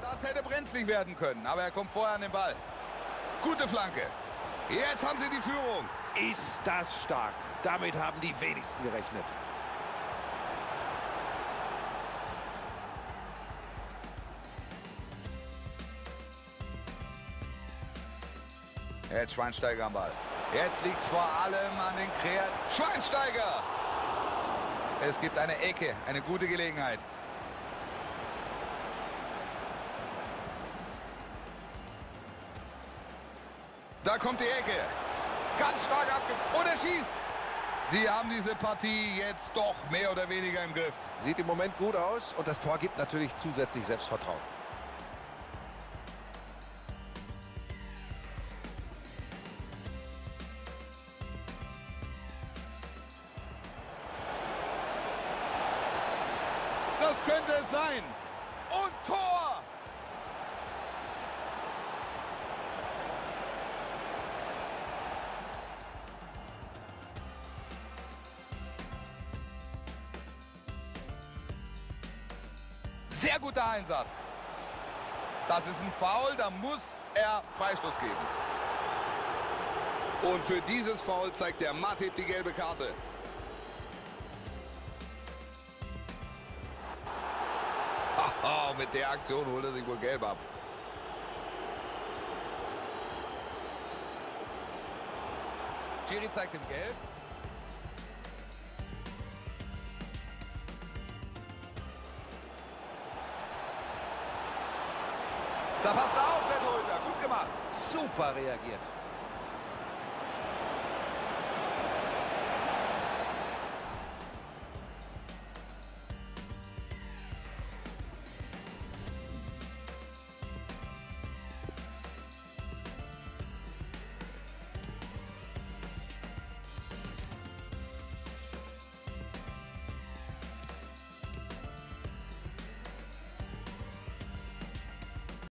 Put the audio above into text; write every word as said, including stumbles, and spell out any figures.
Das hätte brenzlig werden können, aber er kommt vorher an den Ball. Gute Flanke. Jetzt haben sie die Führung. Ist das stark. Damit haben die wenigsten gerechnet. Jetzt Schweinsteiger am Ball. Jetzt liegt es vor allem an den Kreat... Schweinsteiger! Es gibt eine Ecke, eine gute Gelegenheit. Da kommt die Ecke. Ganz stark abgegeben. Und er schießt. Sie haben diese Partie jetzt doch mehr oder weniger im Griff. Sieht im Moment gut aus und das Tor gibt natürlich zusätzlich Selbstvertrauen. Das könnte es sein. Und Tor! Sehr guter Einsatz. Das ist ein Foul, da muss er Freistoß geben. Und für dieses Foul zeigt der Matip die gelbe Karte. Haha, mit der Aktion holt er sich wohl gelb ab. Schiri zeigt ihm gelb. Da passt er auf, der Torhüter. Gut gemacht. Super reagiert.